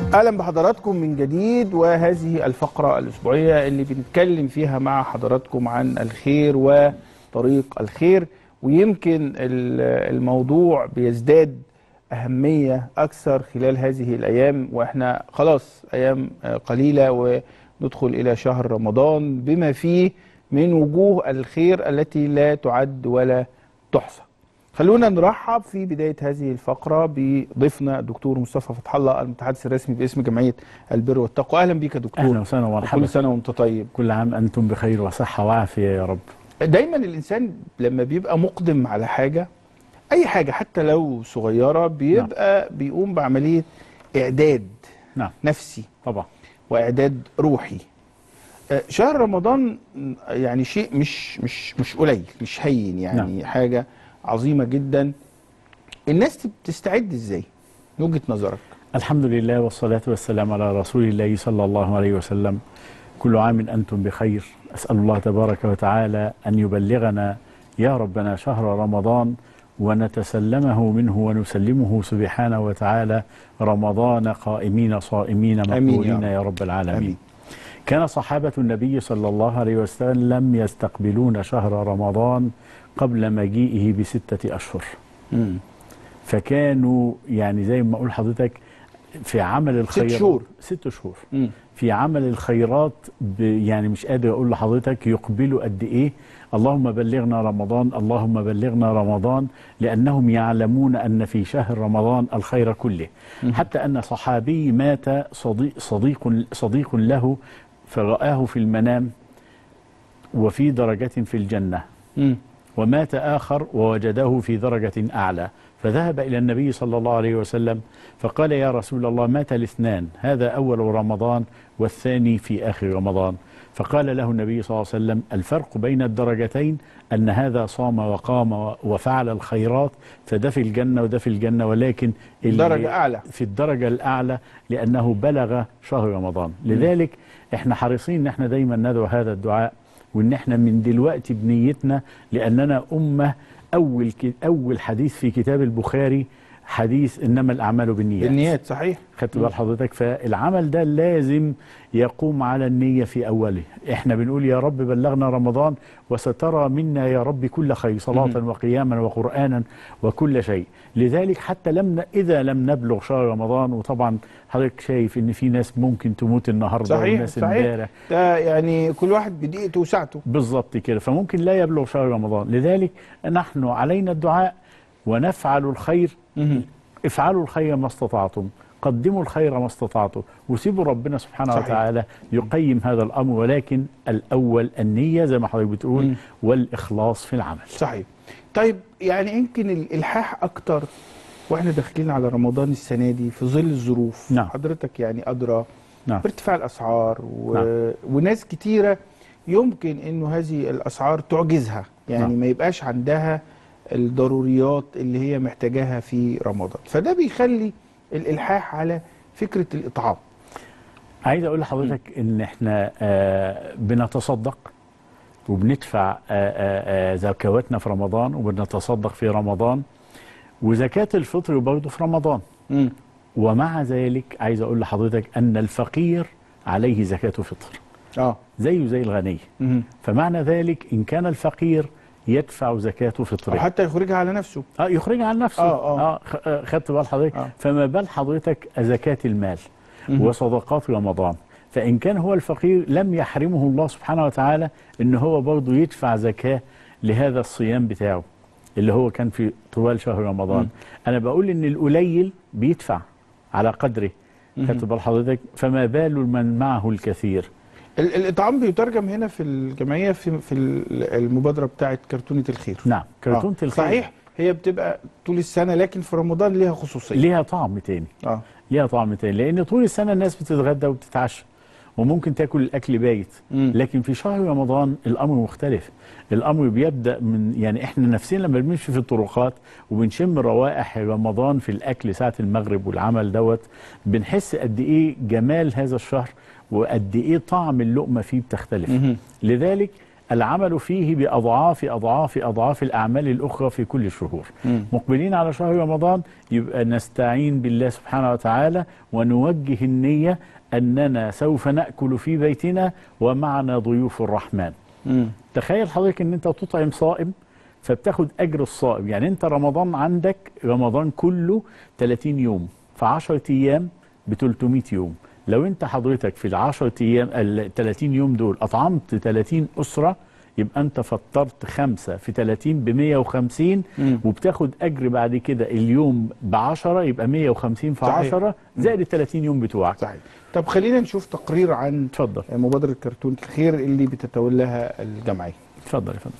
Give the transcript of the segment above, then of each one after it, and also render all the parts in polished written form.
اهلا بحضراتكم من جديد، وهذه الفقره الاسبوعيه اللي بنتكلم فيها مع حضراتكم عن الخير وطريق الخير. ويمكن الموضوع بيزداد اهميه اكثر خلال هذه الايام، واحنا خلاص ايام قليله وندخل الى شهر رمضان بما فيه من وجوه الخير التي لا تعد ولا تحصى. خلونا نرحب في بداية هذه الفقرة بضيفنا الدكتور مصطفى فتح الله، المتحدث الرسمي باسم جمعية البر والتقوى. أهلا بك يا دكتور. أهلا وسهلا ومرحبا. كل سنة وأنت طيب. كل عام أنتم بخير وصحة وعافية يا رب. دايما الإنسان لما بيبقى مقدم على حاجة، أي حاجة حتى لو صغيرة، بيبقى بيقوم بعملية إعداد نفسي طبعا وإعداد روحي. شهر رمضان يعني شيء مش قليل، مش هين يعني حاجة عظيمة جدا. الناس بتستعد ازاي من وجهة نظرك؟ الحمد لله والصلاة والسلام على رسول الله صلى الله عليه وسلم. كل عام أنتم بخير. أسأل الله تبارك وتعالى أن يبلغنا يا ربنا شهر رمضان ونتسلمه منه ونسلمه سبحانه وتعالى رمضان قائمين صائمين مقبولين يا رب العالمين. أمين. كان صحابة النبي صلى الله عليه وسلم يستقبلون شهر رمضان قبل مجيئه ب6 أشهر. فكانوا يعني زي ما أقول حضرتك في عمل الخيرات 6 شهور في عمل الخيرات يعني مش قادر أقول لحضرتك يقبلوا قد إيه. اللهم بلغنا رمضان، اللهم بلغنا رمضان، لأنهم يعلمون أن في شهر رمضان الخير كله. حتى أن صحابي مات صديق له فرآه في المنام وفي درجة في الجنة، ومات آخر ووجده في درجة أعلى، فذهب إلى النبي صلى الله عليه وسلم فقال يا رسول الله مات الاثنان، هذا أول رمضان والثاني في آخر رمضان. فقال له النبي صلى الله عليه وسلم الفرق بين الدرجتين أن هذا صام وقام وفعل الخيرات فده في الجنة وده في الجنة، ولكن درجة أعلى في الدرجة الأعلى لأنه بلغ شهر رمضان. لذلك احنا حريصين ان احنا دايما ندعو هذا الدعاء، وان احنا من دلوقتي بنيتنا، لأننا أمة أول حديث في كتاب البخاري حديث إنما الأعمال بالنيات. صحيح. خدت بال حضرتك؟ فالعمل ده لازم يقوم على النية في أوله. احنا بنقول يا رب بلغنا رمضان وسترى منا يا رب كل خير، صلاة وقياما وقرآنا وكل شيء. لذلك حتى إذا لم نبلغ شهر رمضان، وطبعا حضرتك شايف ان في ناس ممكن تموت النهارده وناس امبارح، ده يعني كل واحد بدقيقته وساعته بالظبط كده، فممكن لا يبلغ شهر رمضان. لذلك نحن علينا الدعاء ونفعل الخير. افعلوا الخير ما استطعتم، قدموا الخير ما استطعتم، وسيبوا ربنا سبحانه وتعالى يقيم هذا الأمر. ولكن الأول النية زي ما حضرتك بتقول والإخلاص في العمل. صحيح. طيب يعني يمكن الإلحاح أكتر واحنا داخلين على رمضان السنة دي في ظل الظروف. حضرتك يعني أدرى بارتفاع الأسعار وناس كتيرة يمكن إنه هذه الأسعار تعجزها، يعني ما يبقاش عندها الضروريات اللي هي محتاجاها في رمضان، فده بيخلي الإلحاح على فكرة الإطعام. عايز أقول لحضرتك إن إحنا بنتصدق وبندفع زكواتنا في رمضان وبنتصدق في رمضان، وزكاة الفطر برضه في رمضان. ومع ذلك عايز أقول لحضرتك أن الفقير عليه زكاة فطر زيه زي الغني. فمعنى ذلك إن كان الفقير يدفع زكاة فطره أو حتى يخرجها على نفسه. يخرجها على نفسه. خدت بال حضرتك؟ فما بال حضرتك زكاة المال وصدقات رمضان. فإن كان هو الفقير لم يحرمه الله سبحانه وتعالى إن هو برضه يدفع زكاة لهذا الصيام بتاعه اللي هو كان في طوال شهر رمضان. أنا بقول إن القليل بيدفع على قدره. خدت بال حضرتك؟ فما بال من معه الكثير. الإطعام بيترجم هنا في الجمعية في المبادرة بتاعت كرتونة الخير. نعم، كرتونة الخير صحيح. هي بتبقى طول السنة، لكن في رمضان ليها خصوصية، ليها طعم تاني. ليها طعم تاني، لأن طول السنة الناس بتتغدى وبتتعشى وممكن تاكل الأكل بايت، لكن في شهر رمضان الأمر مختلف. الأمر بيبدأ من يعني إحنا نفسنا لما بنمشي في الطرقات وبنشم روائح رمضان في الأكل ساعة المغرب والعمل دوت، بنحس قد إيه جمال هذا الشهر وقد إيه طعم اللقمة فيه بتختلف. لذلك العمل فيه بأضعاف أضعاف أضعاف الأعمال الأخرى في كل الشهور. مقبلين على شهر رمضان، يبقى نستعين بالله سبحانه وتعالى ونوجه النية أننا سوف نأكل في بيتنا ومعنا ضيوف الرحمن. تخيل حضرتك أن أنت تطعم صائم فبتاخد أجر الصائم. يعني أنت رمضان عندك، رمضان كله 30 يوم، في 10 أيام ب 300 يوم. لو أنت حضرتك في ال10 أيام ال 30 يوم دول أطعمت 30 أسرة، يبقى أنت فطرت 5 في 30 ب 150، وبتاخد أجر بعد كده اليوم ب10، يبقى 150 في 10 زائد ال 30 يوم بتوعك. صحيح. طب خلينا نشوف تقرير عن اتفضل مبادرة كرتونة الخير اللي بتتولاها الجمعية. اتفضل يا فندم.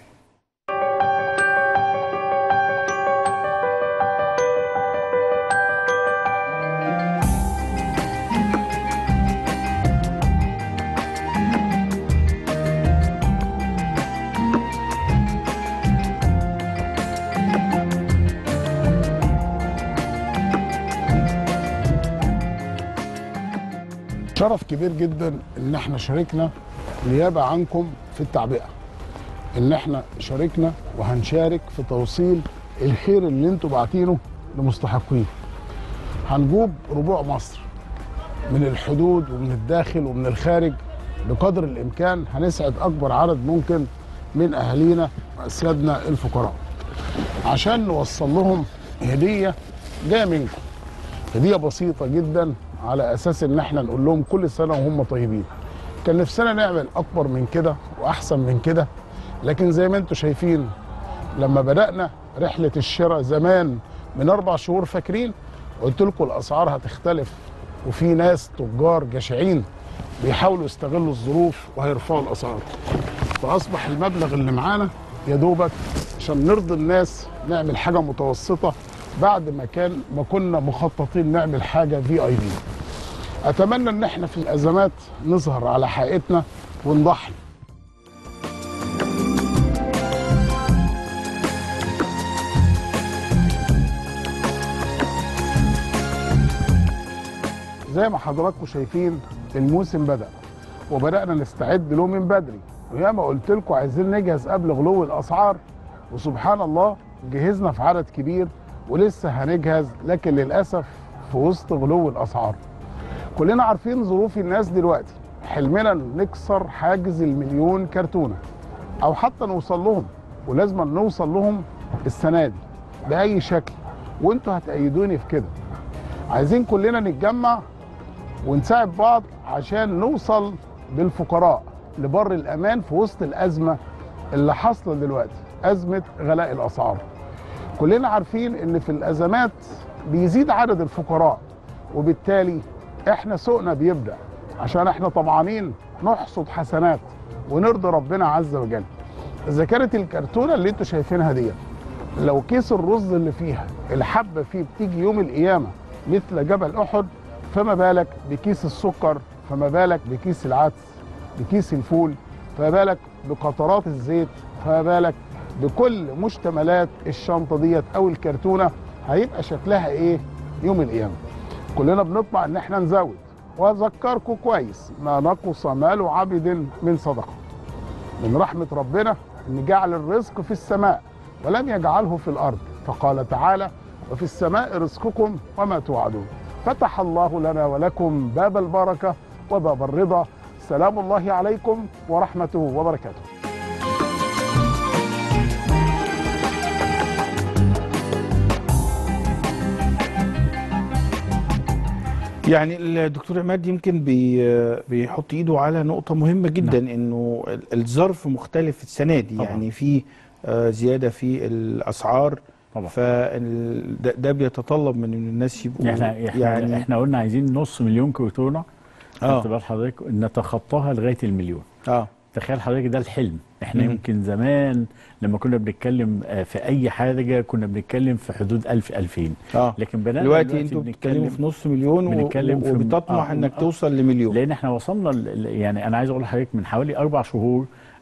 شرف كبير جدا ان احنا شاركنا نيابه عنكم في التعبئه، ان احنا شاركنا وهنشارك في توصيل الخير اللي انتوا باعتينه لمستحقيه. هنجوب ربوع مصر من الحدود ومن الداخل ومن الخارج بقدر الامكان، هنسعد اكبر عدد ممكن من اهالينا واسيادنا الفقراء عشان نوصل لهم هديه جايه منكم، هديه بسيطه جدا على اساس ان احنا نقول لهم كل سنه وهم طيبين. كان نفسنا نعمل اكبر من كده واحسن من كده، لكن زي ما انتم شايفين لما بدانا رحله الشراء زمان من 4 شهور، فاكرين قلت لكم الاسعار هتختلف، وفي ناس تجار جشعين بيحاولوا يستغلوا الظروف وهيرفعوا الاسعار، فاصبح المبلغ اللي معانا يا دوبك عشان نرضي الناس نعمل حاجه متوسطه بعد ما كنا مخططين نعمل حاجه VIP. اتمنى ان احنا في الازمات نظهر على حقيقتنا ونضحي. زي ما حضراتكم شايفين الموسم بدأ وبدأنا نستعد له من بدري، وياما قلت لكم عايزين نجهز قبل غلو الاسعار، وسبحان الله جهزنا في عدد كبير ولسه هنجهز، لكن للاسف في وسط غلو الاسعار. كلنا عارفين ظروف الناس دلوقتي، حلمنا نكسر حاجز ال1,000,000 كرتونه او حتى نوصل لهم، ولازم نوصل لهم السنه دي باي شكل، وانتوا هتأيدوني في كده. عايزين كلنا نتجمع ونساعد بعض عشان نوصل بالفقراء لبر الامان في وسط الازمه اللي حاصله دلوقتي، ازمه غلاء الاسعار. كلنا عارفين ان في الازمات بيزيد عدد الفقراء، وبالتالي احنا سوقنا بيبدا عشان احنا طمعانين نحصد حسنات ونرضي ربنا عز وجل. اذا كانت الكرتونه اللي انتوا شايفينها دي لو كيس الرز اللي فيها الحبه فيه بتيجي يوم القيامه مثل جبل احد، فما بالك بكيس السكر، فما بالك بكيس العدس، بكيس الفول، فما بالك بقطرات الزيت، فما بالك بكل مشتملات الشنطه ديت او الكرتونه، هيبقى شكلها ايه يوم القيامه. كلنا بنطمع ان احنا نزود، واذكركم كويس ما نقص مال عبد من صدقه. من رحمه ربنا ان جعل الرزق في السماء ولم يجعله في الارض، فقال تعالى وفي السماء رزقكم وما توعدون. فتح الله لنا ولكم باب البركه وباب الرضا. سلام الله عليكم ورحمته وبركاته. يعني الدكتور عماد يمكن بيحط ايده على نقطة مهمة جدا. نعم. انه الظرف مختلف السنة دي. طبعا. يعني في زيادة في الاسعار طبعا، فده بيتطلب من الناس يبقوا يعني احنا قلنا عايزين 500,000 كرتونة، خدت بال حضرتك، نتخطاها لغاية ال1,000,000. تخيل حضرتك ده الحلم. احنا يمكن زمان لما كنا بنتكلم في اي حاجه كنا بنتكلم في حدود 1000-2000، لكن بدأنا دلوقتي انتوا بتتكلموا في نص مليون وبتطمح انك توصل ل1,000,000، لان احنا وصلنا يعني انا عايز اقول لحضرتك من حوالي 4 شهور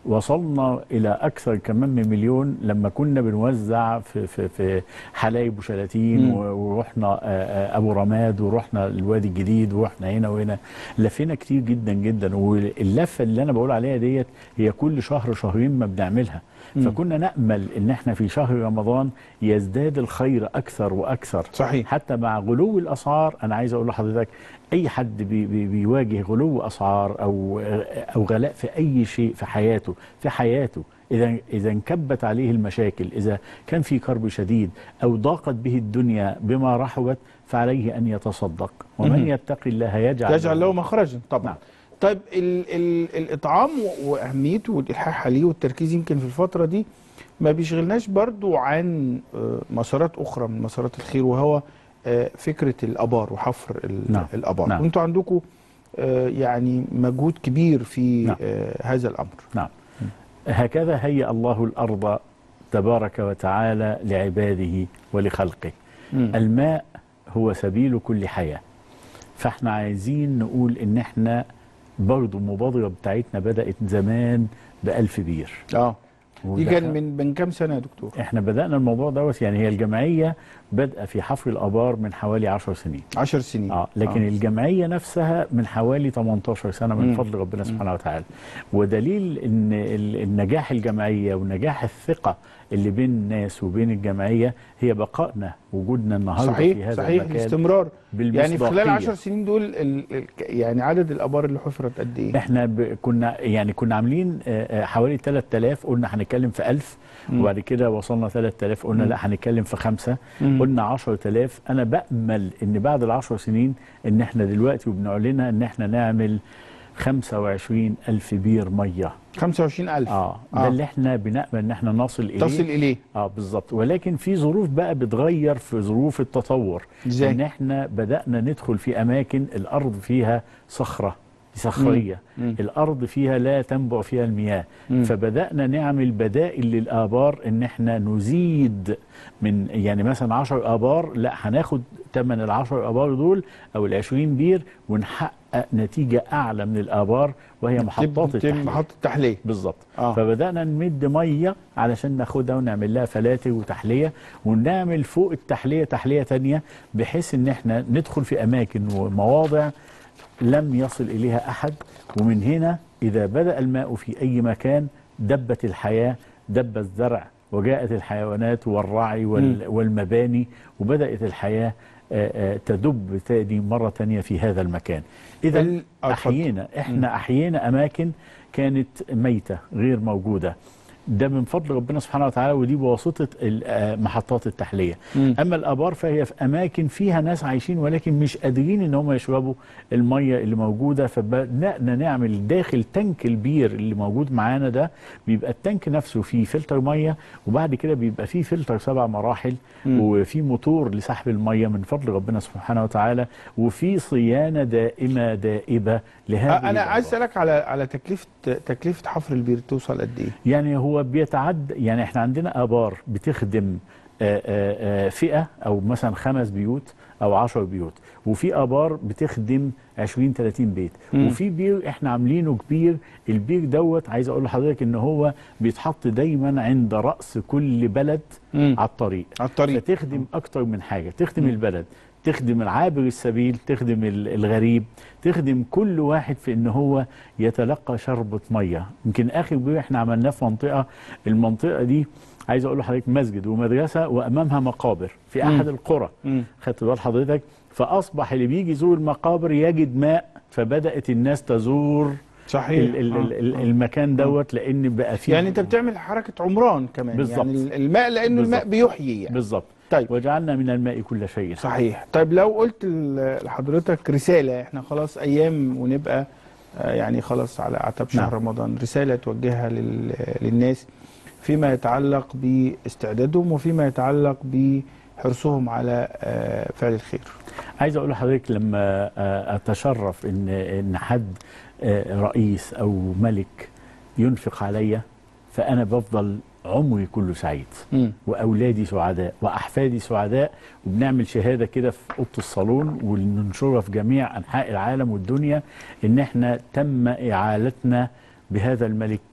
وصلنا إلى أكثر كمان من مليون لما كنا بنوزع في حلايب وشلاتين، ورحنا أبو رماد، ورحنا الوادي الجديد، ورحنا هنا وهنا، لفينا كتير جدا جدا. واللفة اللي أنا بقول عليها ديت هي كل شهر شهرين ما بنعملها. فكنا نأمل إن احنا في شهر رمضان يزداد الخير أكثر وأكثر. صحيح. حتى مع غلو الأسعار، أنا عايز أقول لحضرتك أي حد بيواجه غلو أسعار أو غلاء في أي شيء في حياته إذا انكبت عليه المشاكل، إذا كان في كرب شديد أو ضاقت به الدنيا بما رحبت، فعليه أن يتصدق، ومن يتق الله يجعل له مخرجا. طبعا. نعم. طيب الإطعام وأهميته والإلحاح عليه والتركيز يمكن في الفترة دي ما بيشغلناش برضو عن مسارات أخرى من مسارات الخير، وهو فكرة الآبار وحفر الآبار. نعم. وانتوا عندكم يعني مجهود كبير في هذا الأمر. نعم. هكذا هيأ الله الأرض تبارك وتعالى لعباده ولخلقه. الماء هو سبيل كل حياة. فاحنا عايزين نقول ان احنا برضو المبادرة بتاعتنا بدأت زمان ب1000 بير. دي كان من كام سنة يا دكتور؟ احنا بدأنا الموضوع دوت، يعني هي الجمعية بدأ في حفر الآبار من حوالي 10 سنين. 10 سنين. لكن الجمعية نفسها من حوالي 18 سنة من فضل ربنا سبحانه وتعالى. ودليل ان النجاح الجمعية ونجاح الثقة اللي بين الناس وبين الجمعية هي بقائنا، وجودنا النهارده في هذا المكان. الاستمرار. يعني في خلال 10 سنين دول يعني عدد الآبار اللي حفرت قد ايه؟ احنا كنا عاملين حوالي 3000، قلنا هنتكلم في 1000، وبعد كده وصلنا 3000، قلنا لا هنتكلم في 5، قلنا 10000. انا بأمل ان بعد ال10 سنين ان احنا دلوقتي وبنعلنها ان احنا نعمل 25,000 بير ميه. 25,000. ده اللي احنا بنأمل ان احنا نصل اليه. بالظبط. ولكن في ظروف بقى بتغير في ظروف التطور. ازاي؟ ان احنا بدأنا ندخل في اماكن الارض فيها صخريه. الارض فيها لا تنبع فيها المياه. فبدأنا نعمل بدائل للآبار، ان احنا نزيد من يعني مثلا 10 آبار، لا هناخد ثمن ال10 آبار دول او ال20 بير ونحقق نتيجة أعلى من الآبار، وهي محطات التحلية. محطة التحلية بالظبط. فبدأنا نمد مية علشان ناخدها ونعمل لها فلاتر وتحلية، ونعمل فوق التحلية تحلية تانية، بحيث ان احنا ندخل في أماكن ومواضع لم يصل إليها أحد. ومن هنا إذا بدأ الماء في أي مكان دبت الحياة، دب الزرع، وجاءت الحيوانات والرعي والمباني، وبدأت الحياة تدب تاني مرة تانية في هذا المكان. إذا أحيينا أماكن كانت ميتة غير موجودة. ده من فضل ربنا سبحانه وتعالى، ودي بواسطة محطات التحلية. أما الآبار فهي في أماكن فيها ناس عايشين ولكن مش قادرين إن هم يشربوا المية اللي موجودة، فبدأنا نعمل داخل تانك البير اللي موجود معانا ده، بيبقى التانك نفسه فيه فلتر مية، وبعد كده بيبقى فيه فلتر 7 مراحل، وفي موتور لسحب المية من فضل ربنا سبحانه وتعالى، وفي صيانة دائمة دائبة لهذه أنا عايز أسألك على تكلفة حفر البير توصل قد إيه؟ يعني هو بيتعد، يعني احنا عندنا آبار بتخدم فئة أو مثلا 5 بيوت أو 10 بيوت، وفي آبار بتخدم 20-30 بيت، وفي بير احنا عاملينه كبير. البير دوت عايز أقول لحضرتك إن هو بيتحط دايما عند رأس كل بلد على الطريق. فتخدم أكتر من حاجة، تخدم البلد، تخدم العابر السبيل، تخدم الغريب، تخدم كل واحد في ان هو يتلقى شربة مية. يمكن اخر بير احنا عملناه في المنطقة دي عايز اقول لحضرتك مسجد ومدرسة وامامها مقابر في احد القرى. خدت بال حضرتك؟ فاصبح اللي بيجي يزور المقابر يجد ماء، فبدأت الناس تزور صحيح المكان دوت، لان بقى فيه يعني انت بتعمل حركة عمران كمان. بالزبط. يعني الماء لانه الماء بيحيي يعني. بالظبط. طيب وجعلنا من الماء كل شيء. صحيح. طيب لو قلت لحضرتك رسالة، احنا خلاص ايام ونبقى يعني خلاص على اعتاب شهر رمضان، رسالة توجهها للناس فيما يتعلق باستعدادهم وفيما يتعلق بحرصهم على فعل الخير. عايز اقول لحضرتك لما اتشرف ان حد رئيس او ملك ينفق عليا، فانا بفضل عمري كله سعيد، واولادي سعداء واحفادي سعداء، وبنعمل شهاده كده في اوضه الصالون وننشرها في جميع انحاء العالم والدنيا ان احنا تم اعالتنا بهذا الملك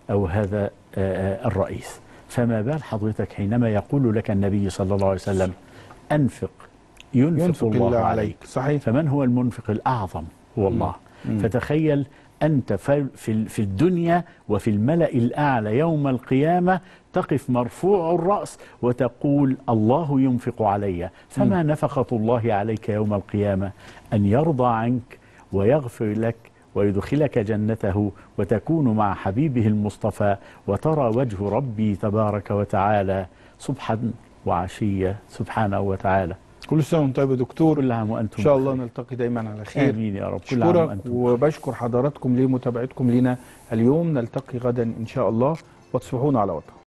أو هذا الرئيس. فما بال حضرتك حينما يقول لك النبي صلى الله عليه وسلم أنفق ينفق الله عليك. صحيح. فمن هو المنفق الأعظم؟ هو الله. فتخيل أنت في الدنيا وفي الملأ الأعلى يوم القيامة تقف مرفوع الرأس وتقول الله ينفق علي. فما نفقة الله عليك يوم القيامة؟ أن يرضى عنك ويغفر لك ويدخلك جنته وتكون مع حبيبه المصطفى وترى وجه ربي تبارك وتعالى صبحا وعشية سبحانه وتعالى. كل سنة وانتم طيب يا دكتور. كل عام وأنتم إن شاء الله نلتقي دايما على خير. آمين يا رب. كل عام أشكرك وأنتم. وبشكر حضراتكم لمتابعتكم لنا اليوم. نلتقي غدا إن شاء الله وتصبحون على وطن.